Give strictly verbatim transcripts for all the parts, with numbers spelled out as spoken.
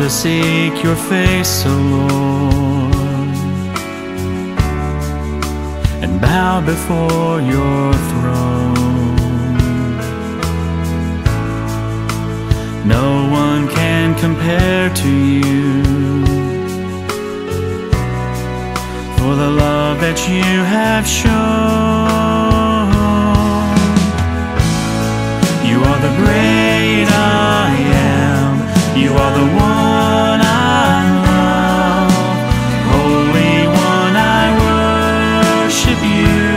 to seek your face, O Lord, and bow before your throne. No one can compare to you, for the love that you have shown. You are the great I am. You are the one I love. Holy One, I worship you.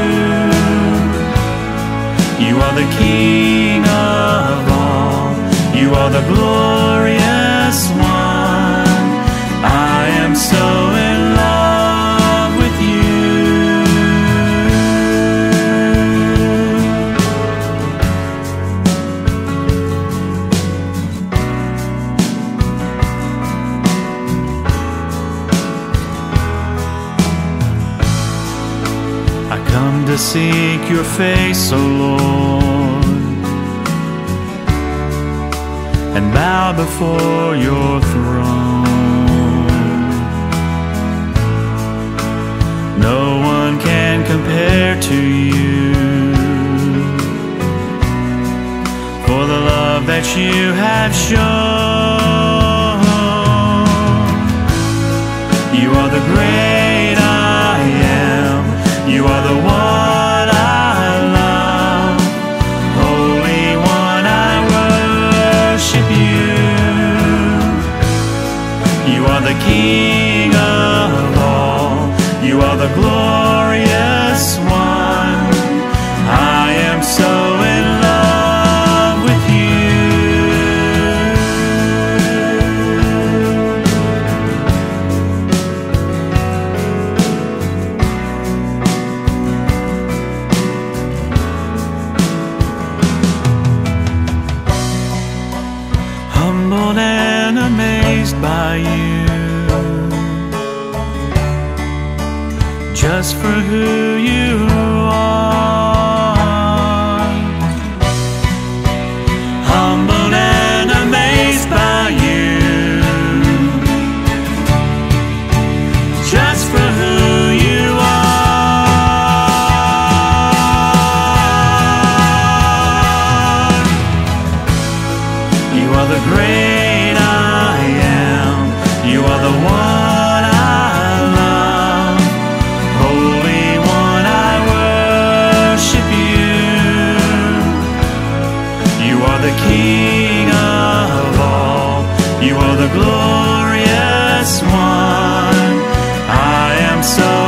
You are the King of all. You are the glorious one. I am so in love with you. I come to seek your face, O Lord, and bow before your throne. No one can compare to you, for the love that you have shown. You are the great I am. You are the one I love. Holy One, I worship you. You are the King of all. You are the glorious one. I am so in love with you. Humbled and amazed by you, just for who you are. Humbled and amazed by you, just for who you are. You are the great I am. You are the one I love. Holy One, I worship you. You are the King of all. You are the glorious one. I am so